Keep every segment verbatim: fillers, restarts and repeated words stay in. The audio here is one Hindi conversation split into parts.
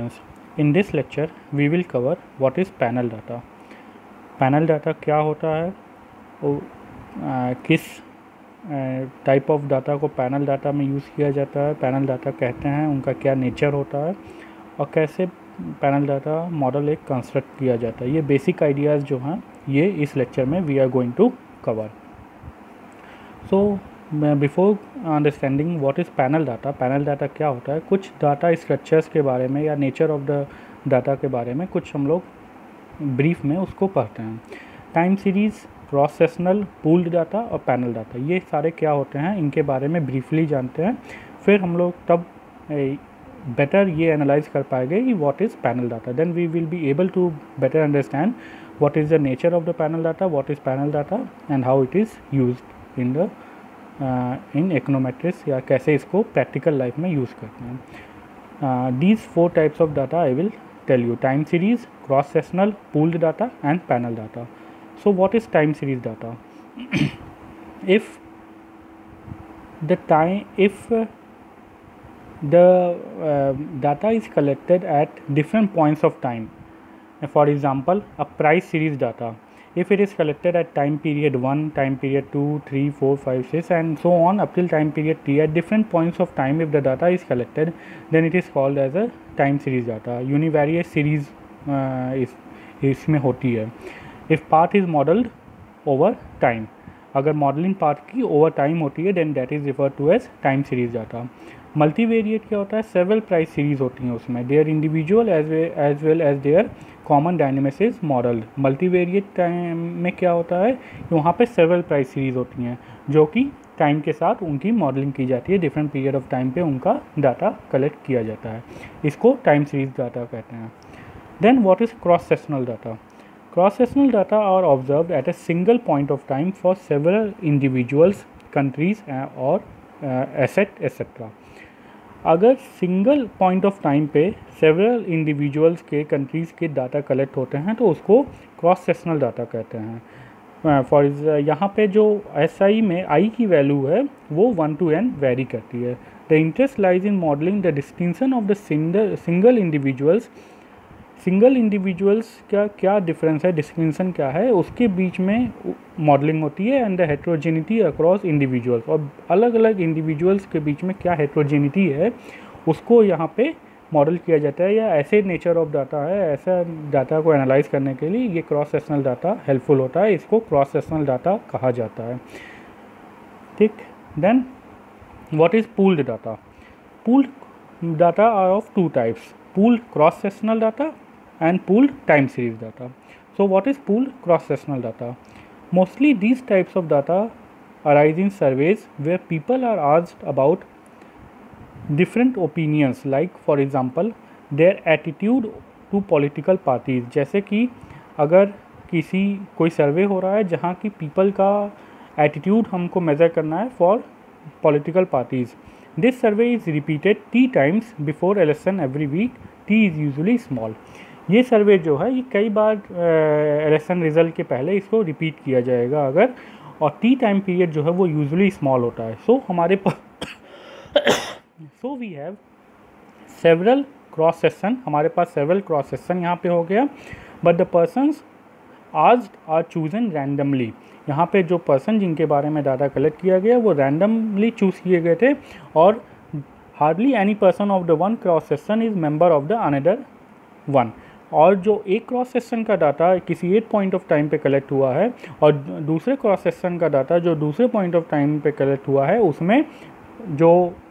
students, in this lecture we will cover what is panel data. Panel data क्या होता है, वो आ, किस टाइप ऑफ डाटा को पैनल डाटा में यूज़ किया जाता है, पैनल डाटा कहते हैं, उनका क्या नेचर होता है और कैसे पैनल डाटा मॉडल एक कंस्ट्रक्ट किया जाता है. ये बेसिक आइडियाज़ जो हैं ये इस लेक्चर में we are going to cover. So before understanding what is panel data, panel data क्या होता है, कुछ डाटा स्ट्रक्चर्स के बारे में या नेचर ऑफ द डाटा के बारे में कुछ हम लोग ब्रीफ में उसको पढ़ते हैं. Time series, cross sectional, pooled data और पैनल डाटा, ये सारे क्या होते हैं इनके बारे में ब्रीफली जानते हैं. फिर हम लोग तब बेटर ये एनालाइज कर पाएंगे कि what is panel data. Then we will be able to better understand what is the nature of the panel data, what is panel data and how it is used in the in econometrics, या कैसे इसको प्रैक्टिकल लाइफ में यूज़ करते हैं. These four types of data I will tell you: time series, cross sectional, pooled data and panel data. So what is time series data? if the time if uh, the uh, data is collected at different points of time, for example a price series data, if it is collected at time period one, time period two, three, four, five, six and so on up till time period t, at different points of time if the data is collected, then it is called as a time series data. Univariate series uh, is इसमें होती है. if path is modeled over time, अगर मॉडलिंग पाथ की ओवर टाइम होती है then that is referred to as time series data. Multivariate क्या होता है, सेवरल प्राइस सीरीज होती हैं उसमें, their individual as as well as their common dynamics is modelled. Multivariate time में क्या होता है, वहाँ पे सेवरल प्राइस सीरीज होती हैं जो कि टाइम के साथ उनकी मॉडलिंग की जाती है, डिफरेंट पीरियड ऑफ टाइम पे उनका डाटा कलेक्ट किया जाता है, इसको टाइम सीरीज डाटा कहते हैं. Then what is cross sectional data? Cross sectional data are observed at a single point of time for several individuals, countries और एसेट एसेट्रा. अगर सिंगल पॉइंट ऑफ टाइम पे सेवरल इंडिविजुअल्स के, कंट्रीज़ के डाटा कलेक्ट होते हैं तो उसको क्रॉस सेक्शनल डाटा कहते हैं. फॉर यहाँ पे जो एस आई में आई की वैल्यू है वो वन टू एन वेरी करती है. The interest lies in modelling the distinction of the single individuals. Single individuals का क्या डिफरेंस है, डिस्टिंक्शन क्या है, उसके बीच में मॉडलिंग होती है. And the heterogeneity across individuals, और अलग अलग इंडिविजुअल्स के बीच में क्या हेट्रोजेनिटी है उसको यहाँ पे मॉडल किया जाता है, या ऐसे नेचर ऑफ डाटा है, ऐसा डाटा को एनालाइज करने के लिए ये क्रॉस सेक्शनल डाटा हेल्पफुल होता है, इसको क्रॉस सेक्शनल डाटा कहा जाता है. ठीक. Then what is pooled data? Pooled data are of two types: pooled cross sectional data and pooled time series data. So what is pooled cross sectional data? Mostly these types of data arise in surveys where people are asked about different opinions, like for example their attitude to political parties. जैसे कि अगर किसी कोई सर्वे हो रहा है जहाँ की पीपल का एटीट्यूड हमको मेज़र करना है for political parties. This survey is repeated T times before election every week. T is usually small. ये सर्वे जो है ये कई बार इलेक्शन रिजल्ट के पहले इसको रिपीट किया जाएगा अगर, और टी टाइम पीरियड जो है वो यूजुअली स्मॉल होता है. सो so, हमारे पास so we have several cross section, हमारे पास सेवरल क्रॉस सेक्शन यहाँ पे हो गया. But the persons asked are chosen randomly. यहाँ पे जो पर्सन जिनके बारे में डाटा कलेक्ट किया गया वो रैंडमली चूज़ किए गए थे, और hardly any person of the one cross section is member of the other one. और जो एक क्रॉस सेक्शन का डाटा किसी एक पॉइंट ऑफ टाइम पे कलेक्ट हुआ है और दूसरे क्रॉस सेक्शन का डाटा जो दूसरे पॉइंट ऑफ टाइम पे कलेक्ट हुआ है उसमें जो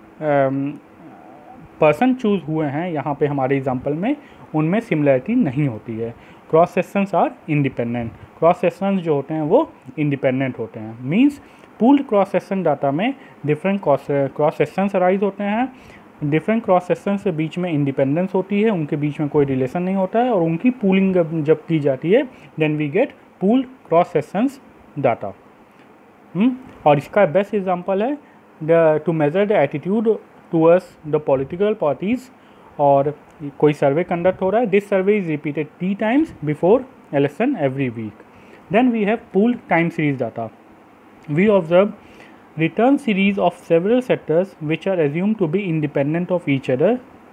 पर्सन चूज़ हुए हैं यहाँ पे हमारे एग्जांपल में उनमें सिमिलरिटी नहीं होती है. Cross sections are independent. Cross sections जो होते हैं वो इंडिपेंडेंट होते हैं. Means pooled cross section data में डिफरेंट क्रॉस सेक्शंस अराइज होते हैं. डिफरेंट क्रॉस सेक्शन से बीच में इंडिपेंडेंस होती है, उनके बीच में कोई रिलेशन नहीं होता है, और उनकी पूलिंग जब की जाती है then we get pooled cross sections data. और इसका बेस्ट एग्जांपल है the to measure the attitude towards the political parties. और कोई सर्वे कंडक्ट हो रहा है, this survey is repeated T times before election every week. Then we have pooled time series data. We observe return series of several sectors which are assumed to be independent of each other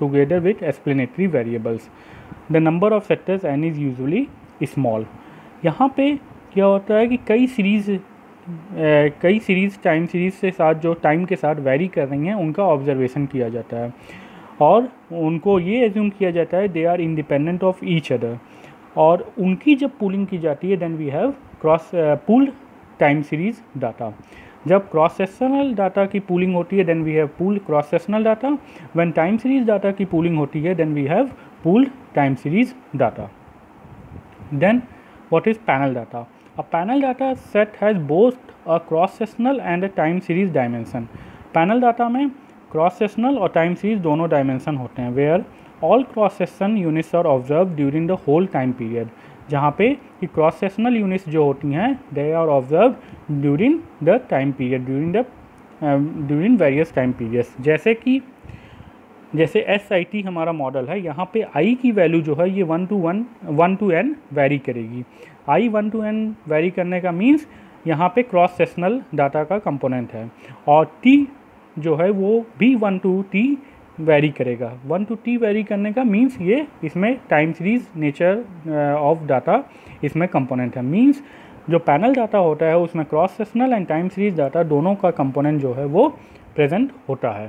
together with explanatory variables. The number of sectors n is usually small. यहाँ पे क्या होता है कि कई सीरीज़ कई सीरीज़ टाइम सीरीज़ के साथ जो टाइम के साथ वेरी कर रही हैं उनका ऑब्जर्वेशन किया जाता है और उनको ये एज्यूम किया जाता है they are independent of each other, और उनकी जब पूलिंग की जाती है then we have cross pooled time series data. जब क्रॉस सेक्शनल डाटा की पूलिंग होती है then we have pooled cross sectional data. When time series data की पूलिंग होती है then we have pooled time series data. Then what is panel data? A panel data set has both a cross sectional and a time series dimension. Panel data में cross sectional और time series दोनों dimension होते हैं where all cross section units are observed during the whole time period. जहाँ पे कि cross sectional units जो होती हैं they are observed during the time period during the uh, during various time periods. जैसे कि जैसे एस आई टी हमारा मॉडल है, यहाँ पे आई की वैल्यू जो है ये one to one one to N vary करेगी. I one to N vary करने का मीन्स यहाँ पे क्रॉस सेक्शनल डाटा का कंपोनेंट है, और टी जो है वो भी वन टू टी वेरी करेगा. वन टू टी वेरी करने का मीन्स ये इसमें time series nature of data इसमें कंपोनेंट है. मीन्स जो पैनल डाटा होता है उसमें cross sectional and time series data दोनों का कंपोनेंट जो है वो प्रेजेंट होता है.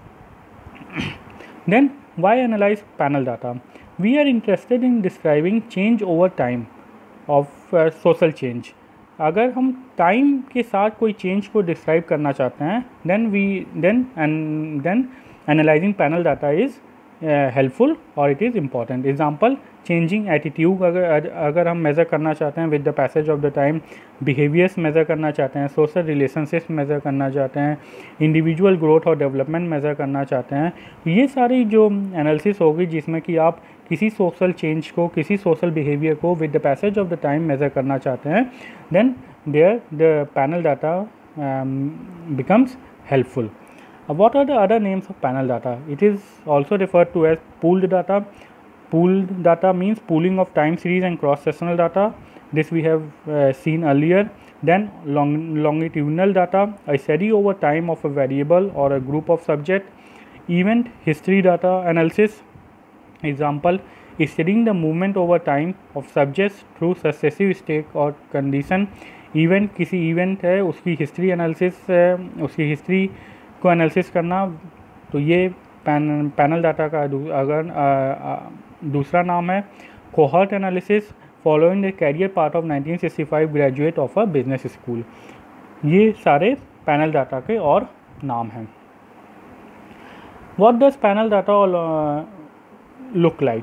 Then why analyze panel data? We are interested in describing change over time of uh, social change. अगर हम टाइम के साथ कोई चेंज को डिस्क्राइब करना चाहते हैं then we then and then analyzing panel data is helpful और it is important. Example changing attitude अगर अगर हम मेज़र करना चाहते हैं with the passage of the time, behaviours measure करना चाहते हैं, सोशल रिलेशनशिप्स मेज़र करना चाहते हैं, इंडिविजुअल ग्रोथ और डेवलपमेंट मेज़र करना चाहते हैं, ये सारी जो एनालिसिस होगी जिसमें कि आप किसी सोशल चेंज को किसी सोशल बिहेवियर को with the passage of the time measure करना चाहते हैं then there the panel data becomes helpful. Uh, what are the other names of panel data? It is also referred to as pooled data. Pooled data means pooling of time series and cross-sectional data. This we have uh, seen earlier. Then long, longitudinal data, a study over time of a variable or a group of subject. Event history data analysis. Example, studying the movement over time of subjects through successive state or condition. Event किसी event है उसकी history analysis है, उसकी history को एनालिसिस करना, तो ये पैन पैनल डाटा का अगर आ, आ, दूसरा नाम है. Cohort analysis following the career part of nineteen sixty five graduate of a business school. ये सारे पैनल डाटा के और नाम हैं. What does panel data look like?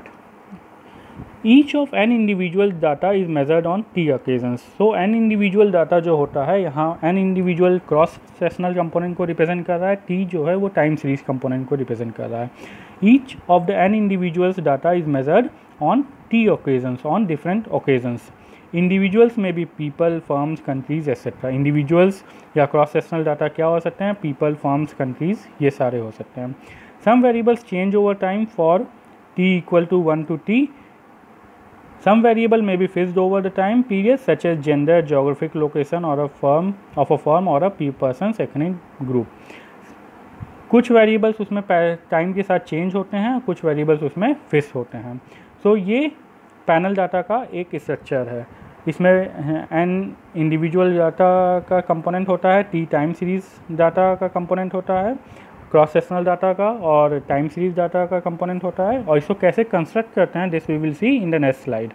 Each of N individual data is measured on T occasions. So N individual data जो होता है यहाँ N individual cross sectional component को रिप्रेजेंट कर रहा है, टी जो है वो टाइम सीरीज कंपोनेंट को रिप्रेजेंट कर रहा है. Each of the N individuals data is measured on T occasions on different occasions. Individuals में भी people, firms, countries etcetera. Individuals या क्रॉस सेक्शनल डाटा क्या हो सकते हैं? पीपल, फर्म्स, कंट्रीज, ये सारे हो सकते हैं. Some variables change over time for T equal to one to T. Some variable may be fixed over the time period such as gender, geographic location or a firm of a firm or a person's economic group. कुछ वेरिएबल्स उसमें टाइम के साथ चेंज होते हैं, कुछ वेरिएबल्स उसमें फिक्स होते हैं. सो so, ये पैनल डाटा का एक स्ट्रक्चर है. इसमें एन इंडिविजुअल डाटा का कंपोनेंट होता है, टी टाइम सीरीज डाटा का कंपोनेंट होता है, क्रॉस सेक्शनल डाटा का और टाइम सीरीज डाटा का कंपोनेंट होता है. और इसको कैसे कंस्ट्रक्ट करते हैं this we will see in the next slide.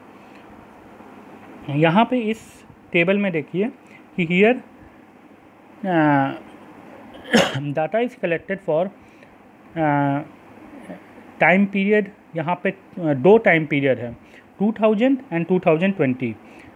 यहाँ पे इस टेबल में देखिए कि here data is collected for time period. यहाँ पे uh, दो टाइम पीरियड है, two thousand and two thousand twenty.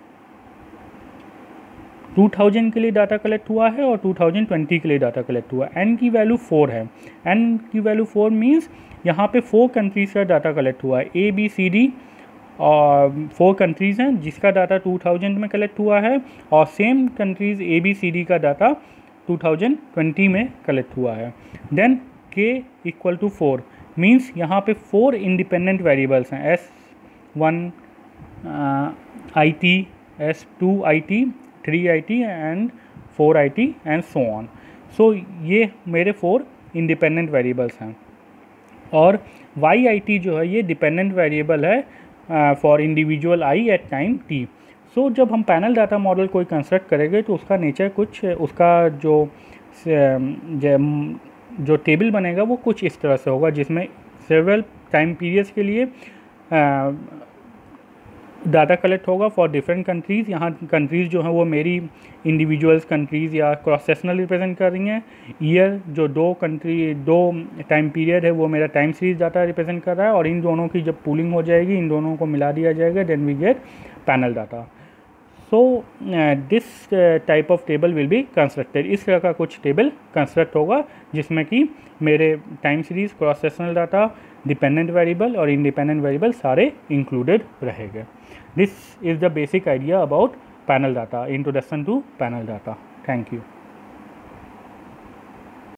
Two thousand के लिए डाटा कलेक्ट हुआ है और टू थाउजेंड ट्वेंटी के लिए डाटा कलेक्ट हुआ है. एन की वैल्यू फोर है. एन की वैल्यू फोर मीन्स यहाँ पे फोर कंट्रीज का डाटा कलेक्ट हुआ है. ए बी सी डी और फोर कंट्रीज़ हैं जिसका डाटा टू थाउजेंड में कलेक्ट हुआ है, और same countries A B C D का डाटा टू थाउजेंड ट्वेंटी में कलेक्ट हुआ है. देन के इक्वल टू फोर मीन्स यहाँ पे फोर इंडिपेंडेंट वेरिएबल्स हैं. S one I T, S two I T, three I T and four I T and so on. So ये मेरे फोर इंडिपेंडेंट वेरिएबल्स हैं. और वाई आई टी जो है ये डिपेंडेंट वेरिएबल है for individual I at time T. So जब हम पैनल डाटा मॉडल कोई कंस्ट्रक्ट करेंगे तो उसका नेचर कुछ, उसका जो जो टेबल बनेगा वो कुछ इस तरह से होगा, जिसमें सेवरल टाइम पीरियड्स के लिए डाटा कलेक्ट होगा फॉर डिफरेंट कंट्रीज़। यहाँ कंट्रीज़ जो हैं वो मेरी इंडिविजुअल्स कंट्रीज़ या क्रॉस सेक्शनल रिप्रेजेंट कर रही हैं। ईयर जो दो कंट्री दो टाइम पीरियड है वो मेरा टाइम सीरीज डाटा रिप्रेजेंट कर रहा है, और इन दोनों की जब पूलिंग हो जाएगी, इन दोनों को मिला दिया जाएगा, then we get panel data. So this type of table will be constructed. इस तरह का कुछ टेबल कंस्ट्रक्ट होगा जिसमें कि मेरे time series, cross sectional data, dependent variable और इंडिपेंडेंट वेरिएबल सारे इंक्लूडेड रहेंगे। This is the basic idea about panel data, introduction to panel data. Thank you.